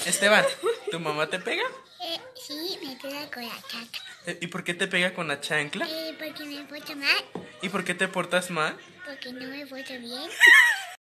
Esteban, ¿tu mamá te pega? Sí, me pega con la chancla. ¿Y por qué te pega con la chancla? Porque me porto mal, ¿Y por qué te portas mal? porque no me porto bien.